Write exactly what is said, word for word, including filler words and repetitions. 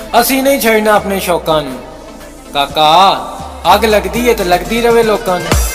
ਅਸੀਂ ਨਹੀਂ ਛੱਡਣਾ ਆਪਣੇ ਸ਼ੌਕਾਂ ਨੂੰ। ਕਾਕਾ ਅੱਗ ਲੱਗਦੀ ਏ ਤੇ ਲੱਗਦੀ ਰਵੇ ਲੋਕਾਂ ਨੂੰ।